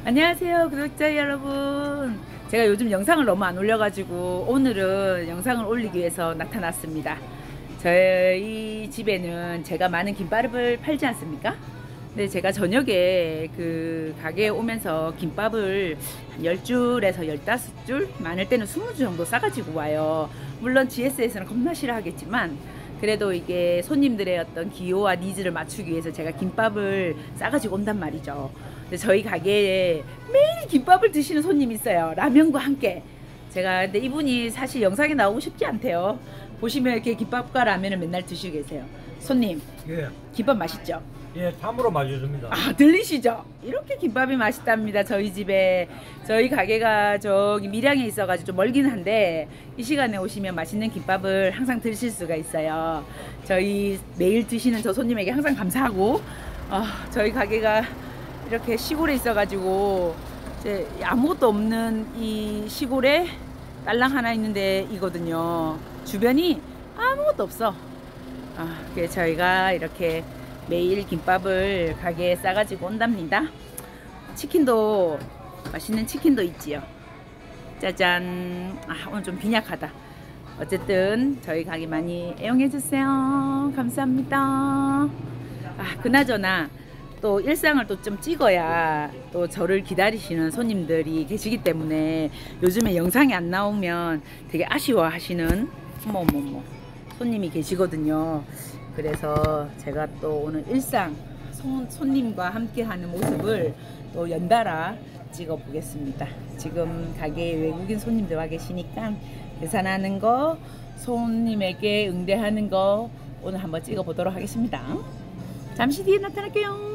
안녕하세요 구독자 여러분. 제가 요즘 영상을 너무 안 올려가지고 오늘은 영상을 올리기 위해서 나타났습니다. 저희 집에는 제가 많은 김밥을 팔지 않습니까? 근데 제가 저녁에 그 가게에 오면서 김밥을 한 10줄에서 15줄, 많을 때는 20줄 정도 싸가지고 와요. 물론 GS에서는 겁나 싫어하겠지만 그래도 이게 손님들의 어떤 기호와 니즈를 맞추기 위해서 제가 김밥을 싸가지고 온단 말이죠. 근데 저희 가게에 매일 김밥을 드시는 손님이 있어요. 라면과 함께. 제가 근데 이분이 사실 영상에 나오고 싶지 않대요. 보시면 이렇게 김밥과 라면을 맨날 드시고 계세요. 손님, 예, 김밥 맛있죠? 예, 참으로 맛있습니다. 아, 들리시죠? 이렇게 김밥이 맛있답니다. 저희 집에. 저희 가게가 저기 밀양에 있어가지고 좀 멀긴 한데 이 시간에 오시면 맛있는 김밥을 항상 드실 수가 있어요. 저희 매일 드시는 저 손님에게 항상 감사하고, 저희 가게가 이렇게 시골에 있어가지고 이제 아무것도 없는 이 시골에 딸랑 하나 있는데 이거든요. 주변이 아무것도 없어. 그래서 저희가 이렇게 매일 김밥을 가게에 싸가지고 온답니다. 치킨도, 맛있는 치킨도 있지요. 짜잔. 오늘 좀 빈약하다. 어쨌든 저희 가게 많이 애용해주세요. 감사합니다. 그나저나 또 일상을 또 좀 찍어야 또 저를 기다리시는 손님들이 계시기 때문에 요즘에 영상이 안 나오면 되게 아쉬워 하시는 어머머머 손님이 계시거든요. 그래서 제가 또 오늘 일상 손님과 함께 하는 모습을 또 연달아 찍어 보겠습니다. 지금 가게에 외국인 손님들 와 계시니까 계산하는 거, 손님에게 응대하는 거 오늘 한번 찍어 보도록 하겠습니다. 잠시 뒤에 나타날게요.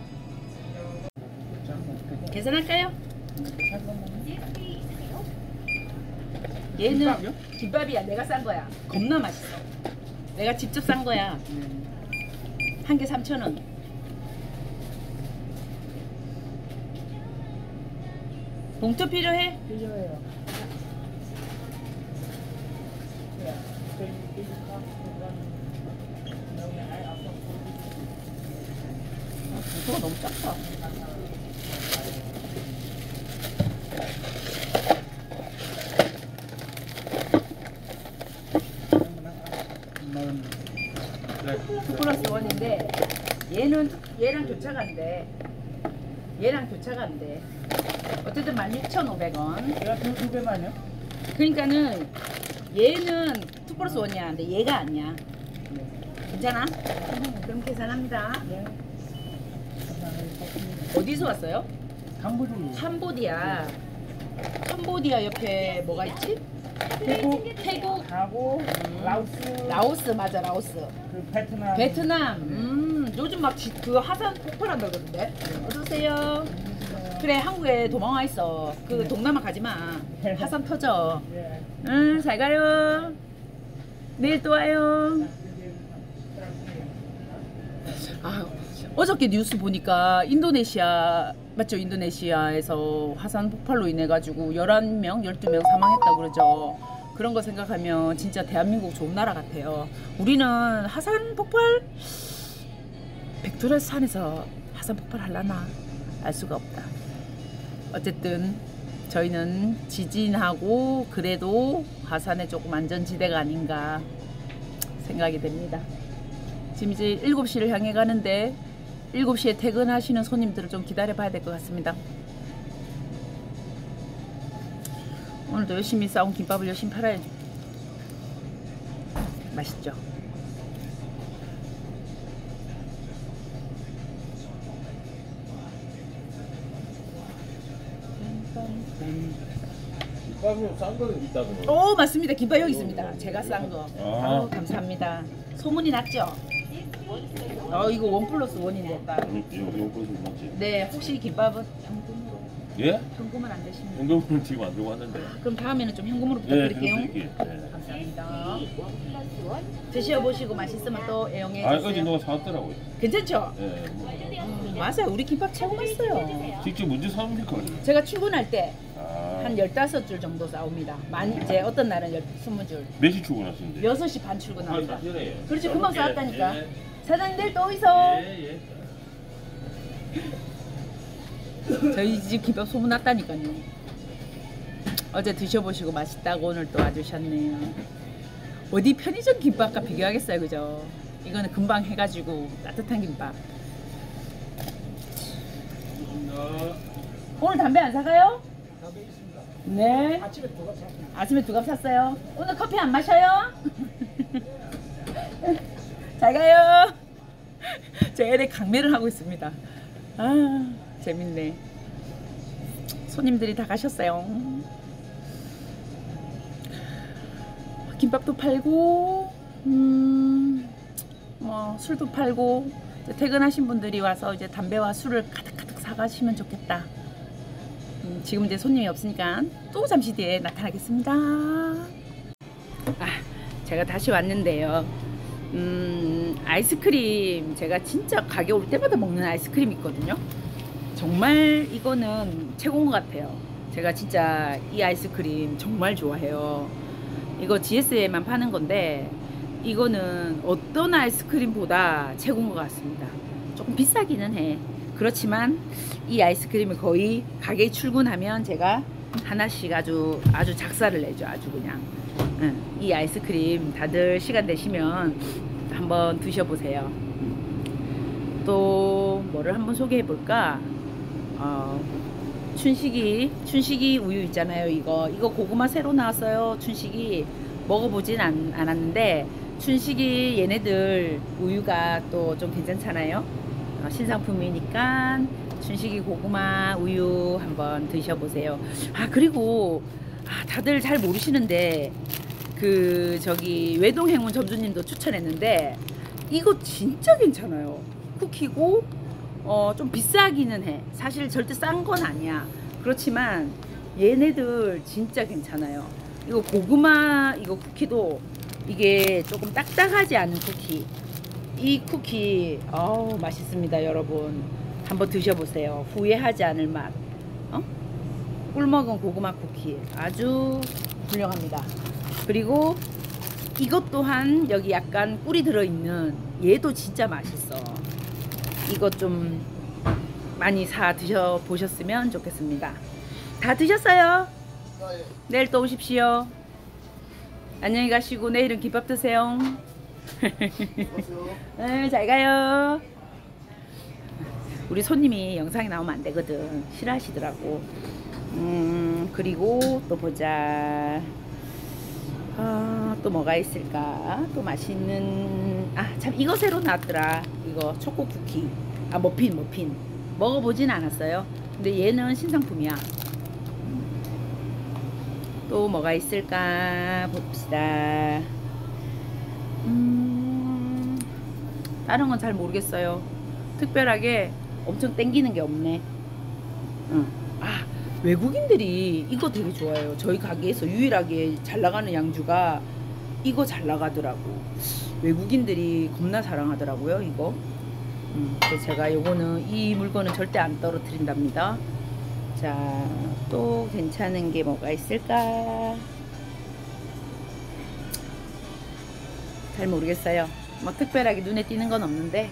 계산할까요? 얘는 김밥이야. 내가 싼 거야. 겁나 맛있어. 내가 직접 싼 거야. 한 개 3,000원. 봉투 필요해? 필요해요. 봉투가 너무 작다. 플러스 원인데 얘랑 교차가 안 돼. 얘랑 교차가 안 돼. 어쨌든 16,500원. 제가 두 배만요? 그러니까는 얘는 2 플러스 1이야. 근데 얘가 아니야. 괜찮아? 그럼 계산합니다. 네. 어디서 왔어요? 강보중. 캄보디아. 캄보디아 옆에 뭐가 있지? 태국. 하고 라오스. 라오스. 맞아, 라오스. 그 베트남. 베트남. 요즘 막 그 하산 폭발한다 그러던데. 어서오세요. 그래, 한국에 도망와 있어. 그 동남아 가지마. 하산 터져. 예. 응, 잘 가요. 내일 또 와요. 어저께 뉴스 보니까 인도네시아, 맞죠? 인도네시아에서 화산 폭발로 인해 가지고 11명, 12명 사망했다고 그러죠. 그런 거 생각하면 진짜 대한민국 좋은 나라 같아요. 우리는 화산 폭발? 백두라스 산에서 화산 폭발 하려나? 알 수가 없다. 어쨌든 저희는 지진하고 그래도 화산에 조금 안전지대가 아닌가 생각이 됩니다. 지금 이제 7시를 향해 가는데 7시에 퇴근하시는 손님들을 좀 기다려 봐야 될 것 같습니다. 오늘도 열심히 싸온 김밥을 열심히 팔아야죠. 맛있죠? 김밥이 싼 거 있다고. 오, 맞습니다. 김밥 여기 있습니다. 제가 싼 거. 감사합니다. 소문이 났죠? 이거 1 플러스 1인데 딱. 네, 혹시 김밥은 현금으로? 예? 현금은 안 되십니까? 현금은 지금 안 들고 왔는데. 그럼 다음에는 좀 현금으로 예, 부탁드릴게요. 드릴게요. 예. 감사합니다. 드셔보시고 맛있으면 또 애용해 어제 주세요. 누가 사왔더라고요. 괜찮죠? 예. 맞아요. 우리 김밥 최고 맛있어요. 직접 언제 사옵니까? 제가 출근할 때 한 아, 15줄 정도 싸옵니다. 많이 이제 어떤 날은 20줄. 몇 시 출근하시는데? 6시 반 출근합니다. 전에. 그렇지, 금방 싸웠다니까. 예. 사장님들 또 오이소. 예, 예. 저희 집 김밥 소문났다니까요. 어제 드셔보시고 맛있다고 오늘 또 와주셨네요. 어디 편의점 김밥과 비교하겠어요, 그죠? 이거는 금방 해가지고 따뜻한 김밥. 오늘 담배 안 사가요? 담배 있습니다. 네. 아침에 2갑 샀습니다. 아침에 2갑 샀어요. 오늘 커피 안 마셔요? 잘 가요. 제 애를 강매를 하고 있습니다. 아, 재밌네. 손님들이 다 가셨어요. 김밥도 팔고, 술도 팔고, 이제 퇴근하신 분들이 와서 이제 담배와 술을 가득가득 사가시면 좋겠다. 지금 이제 손님이 없으니까 또 잠시 뒤에 나타나겠습니다. 제가 다시 왔는데요. 아이스크림, 제가 진짜 가게 올 때마다 먹는 아이스크림 있거든요. 정말 이거는 최고인 것 같아요. 제가 진짜 이 아이스크림 정말 좋아해요. 이거 GS에만 파는 건데 이거는 어떤 아이스크림보다 최고인 것 같습니다. 조금 비싸기는 해. 그렇지만 이 아이스크림을 거의 가게에 출근하면 제가 하나씩 아주 작사를 내죠. 아주 그냥. 이 아이스크림 다들 시간 되시면 한번 드셔보세요. 또 뭐를 한번 소개해 볼까? 춘식이 우유 있잖아요. 이거 고구마 새로 나왔어요. 춘식이 먹어보진 않았는데 춘식이 얘네들 우유가 또 좀 괜찮잖아요. 신상품이니까 춘식이 고구마 우유 한번 드셔보세요. 그리고 다들 잘 모르시는데 저기 외동행운 점주님도 추천했는데 이거 진짜 괜찮아요. 쿠키고 좀 비싸기는 해. 사실 절대 싼 건 아니야. 그렇지만 얘네들 진짜 괜찮아요. 이거 고구마 이거 쿠키도 이게 조금 딱딱하지 않은 쿠키. 이 쿠키 맛있습니다. 여러분 한번 드셔보세요. 후회하지 않을 맛. 꿀먹은 고구마 쿠키 아주 훌륭합니다. 그리고 이것 또한 여기 약간 꿀이 들어있는 얘도 진짜 맛있어. 이것 좀 많이 사 드셔보셨으면 좋겠습니다. 다 드셨어요? 내일 또 오십시오. 안녕히 가시고 내일은 김밥 드세요. 네, 잘 가요. 우리 손님이 영상에 나오면 안 되거든. 싫어하시더라고. 그리고 또 보자. 또 뭐가 있을까? 또 맛있는 참 이거 새로 나왔더라. 이거 초코 쿠키. 머핀 먹어보진 않았어요. 근데 얘는 신상품이야. 또 뭐가 있을까 봅시다. 다른 건 잘 모르겠어요. 특별하게 엄청 땡기는 게 없네. 외국인들이 이거 되게 좋아해요. 저희 가게에서 유일하게 잘 나가는 양주가 이거 잘 나가더라고. 외국인들이 겁나 사랑하더라고요. 이거. 그래서 제가 요거는 이 물건은 절대 안 떨어뜨린답니다. 자, 또 괜찮은 게 뭐가 있을까? 잘 모르겠어요. 뭐 특별하게 눈에 띄는 건 없는데.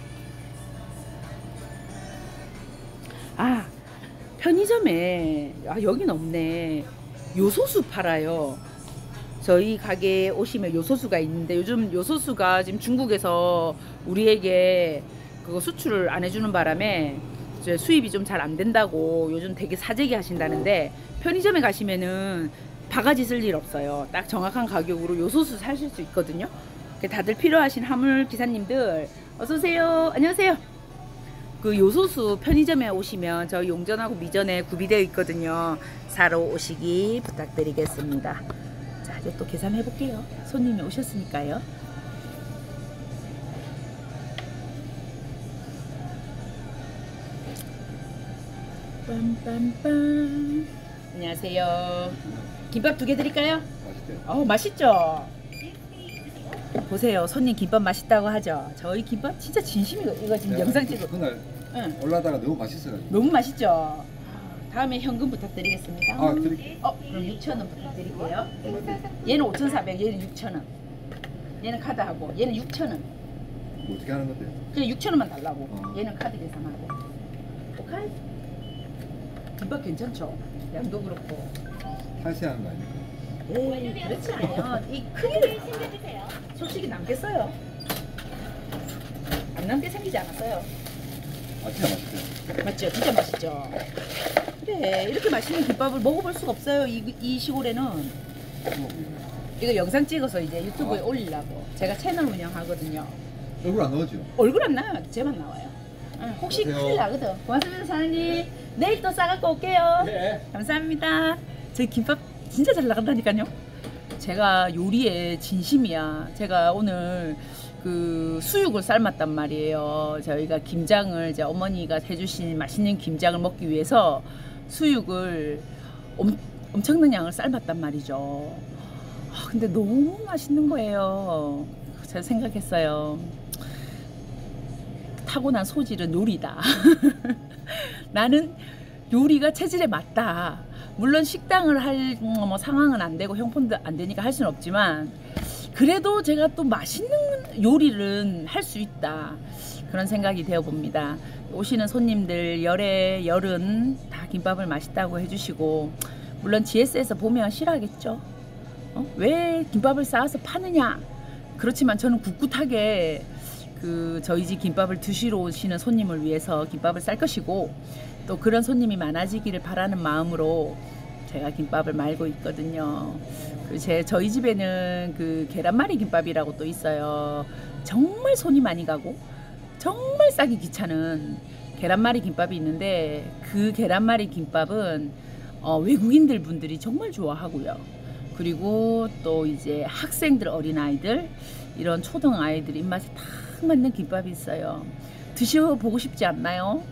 편의점에 여긴 없네. 요소수 팔아요. 저희 가게에 오시면 요소수가 있는데 요즘 요소수가 지금 중국에서 우리에게 그거 수출을 안 해주는 바람에 이제 수입이 좀 잘 안 된다고 요즘 되게 사재기 하신다는데 편의점에 가시면은 바가지 쓸 일 없어요. 딱 정확한 가격으로 요소수 사실 수 있거든요. 다들 필요하신 화물 기사님들 어서오세요. 안녕하세요. 그 요소수 편의점에 오시면 저희 용전하고 미전에 구비되어 있거든요. 사러 오시기 부탁드리겠습니다. 자, 이제 또 계산해 볼게요. 손님이 오셨으니까요. 빰빰빰. 안녕하세요. 김밥 2개 드릴까요? 맛있게. 맛있죠? 보세요. 손님 김밥 맛있다고 하죠. 저희 김밥 진짜 진심이거든요. 이거 지금 영상 찍어. 그날 올라다가 너무 맛있어가지고. 너무 맛있죠? 다음에 현금 부탁드리겠습니다. 드릴게요. 그럼 6,000원 부탁드릴게요. 얘는 5,400, 얘는 6,000원. 얘는 카드하고, 얘는 6,000원. 뭐 어떻게 하는 건데요? 그냥 6,000원만 달라고. 얘는 카드 계산하고. 오케이? 김밥 괜찮죠? 양도 그렇고. 탈세하는 거 아닙니까? 에이, 그렇지 않아요. 이 크기를 솔직히 남겠어요. 안 남게 생기지 않았어요. 아 진짜 맛있어요. 맞죠? 진짜 맛있죠? 그래, 이렇게 맛있는 김밥을 먹어볼 수가 없어요. 이 시골에는. 이거 영상 찍어서 이제 유튜브에 올리려고. 제가 채널 운영하거든요. 얼굴 안 나오죠? 얼굴 안 나와요. 제만 나와요. 혹시 안녕하세요. 큰일 나거든. 고맙습니다, 사장님. 내일 또 싸갖고 올게요. 네. 감사합니다. 저희 김밥 진짜 잘 나간다니까요. 제가 요리에 진심이야. 제가 오늘 그 수육을 삶았단 말이에요. 저희가 김장을 이제 어머니가 해주신 맛있는 김장을 먹기 위해서 수육을 엄청난 양을 삶았단 말이죠. 근데 너무 맛있는 거예요. 제가 생각했어요. 타고난 소질은 요리다. 나는 요리가 체질에 맞다. 물론 식당을 할 뭐 상황은 안 되고 형편도 안 되니까 할 수는 없지만 그래도 제가 또 맛있는 요리는 할 수 있다. 그런 생각이 되어 봅니다. 오시는 손님들 열은 다 김밥을 맛있다고 해주시고 물론 GS에서 보면 싫어하겠죠. 왜 김밥을 싸서 파느냐. 그렇지만 저는 꿋꿋하게 그 저희 집 김밥을 드시러 오시는 손님을 위해서 김밥을 쌀 것이고 또 그런 손님이 많아지기를 바라는 마음으로 제가 김밥을 말고 있거든요. 저희 집에는 그 계란말이 김밥이라고 또 있어요. 정말 손이 많이 가고 정말 싸기 귀찮은 계란말이 김밥이 있는데 그 계란말이 김밥은 외국인들 분들이 정말 좋아하고요. 그리고 또 이제 학생들, 어린아이들 이런 초등 아이들 입맛에 딱 맞는 김밥이 있어요. 드셔보고 싶지 않나요?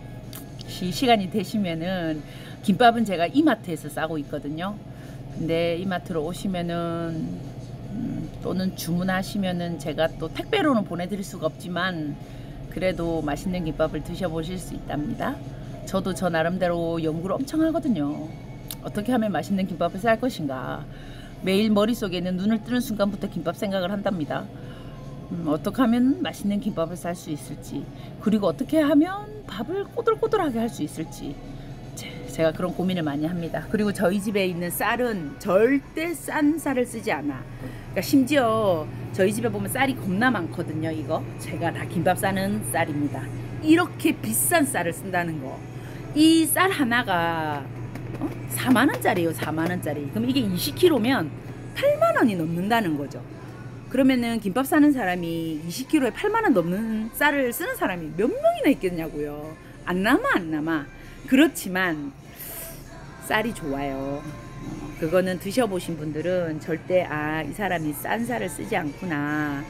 시간이 되시면은 김밥은 제가 이마트에서 싸고 있거든요. 근데 이마트로 오시면은 또는 주문하시면은 제가 또 택배로는 보내드릴 수가 없지만 그래도 맛있는 김밥을 드셔보실 수 있답니다. 저도 저 나름대로 연구를 엄청 하거든요. 어떻게 하면 맛있는 김밥을 쌀 것인가. 매일 머릿속에는 눈을 뜨는 순간부터 김밥 생각을 한답니다. 어떻게 하면 맛있는 김밥을 쌀 수 있을지, 그리고 어떻게 하면 밥을 꼬들꼬들하게 할 수 있을지 제가 그런 고민을 많이 합니다. 그리고 저희 집에 있는 쌀은 절대 싼 쌀을 쓰지 않아. 그러니까 심지어 저희 집에 보면 쌀이 겁나 많거든요. 이거 제가 다 김밥 싸는 쌀입니다. 이렇게 비싼 쌀을 쓴다는 거. 이 쌀 하나가 4만원짜리예요. 4만원짜리. 그럼 이게 20kg면 8만원이 넘는다는 거죠. 그러면은 김밥 사는 사람이 20kg에 8만원 넘는 쌀을 쓰는 사람이 몇 명이나 있겠냐고요. 안 남아. 그렇지만 쌀이 좋아요. 그거는 드셔보신 분들은 절대 이 사람이 싼 쌀을 쓰지 않구나.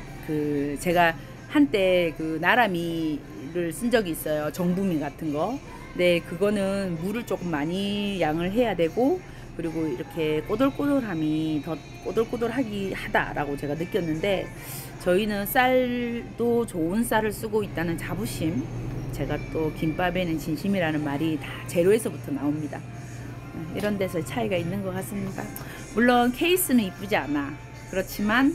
제가 한때 그 나라미를 쓴 적이 있어요. 정부미 같은 거. 네, 그거는 물을 조금 많이 양을 해야 되고 그리고 이렇게 꼬들꼬들함이 더 꼬들꼬들하기 하다라고 제가 느꼈는데 저희는 쌀도 좋은 쌀을 쓰고 있다는 자부심, 제가 또 김밥에는 진심이라는 말이 다 재료에서부터 나옵니다. 이런 데서 차이가 있는 것 같습니다. 물론 케이스는 이쁘지 않아. 그렇지만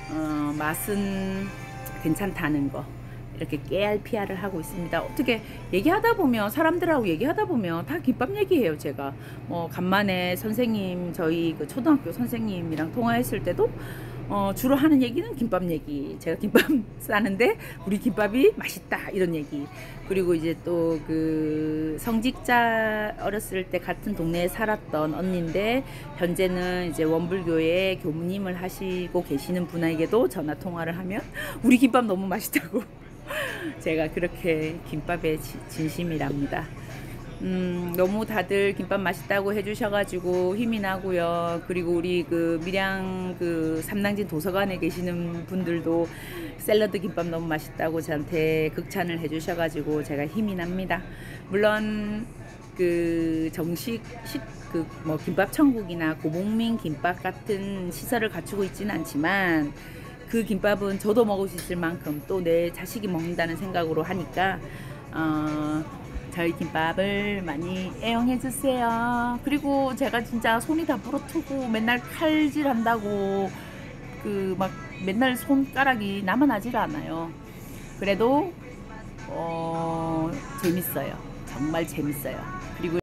맛은 괜찮다는 거, 이렇게 깨알 피아를 하고 있습니다. 어떻게 얘기하다 보면 사람들하고 얘기하다 보면 다 김밥 얘기해요. 제가 간만에 선생님, 저희 그 초등학교 선생님이랑 통화했을 때도 주로 하는 얘기는 김밥 얘기. 제가 김밥 싸는데 우리 김밥이 맛있다 이런 얘기. 그리고 이제 또 그 성직자, 어렸을 때 같은 동네에 살았던 언니인데 현재는 이제 원불교에 교무님을 하시고 계시는 분에게도 전화 통화를 하면 우리 김밥 너무 맛있다고 제가 그렇게 김밥에 진심이랍니다. 너무 다들 김밥 맛있다고 해주셔가지고 힘이 나고요. 그리고 우리 그 밀양 그 삼당진 도서관에 계시는 분들도 샐러드 김밥 너무 맛있다고 저한테 극찬을 해주셔가지고 제가 힘이 납니다. 물론 그 정식 뭐 김밥 천국이나 고봉민 김밥 같은 시설을 갖추고 있지는 않지만 그 김밥은 저도 먹을 수 있을 만큼 또 내 자식이 먹는다는 생각으로 하니까 저희 김밥을 많이 애용해 주세요. 그리고 제가 진짜 손이 다 부러뜨고 맨날 칼질 한다고 그 막 맨날 손가락이 남아나질 않아요. 그래도 재밌어요. 정말 재밌어요.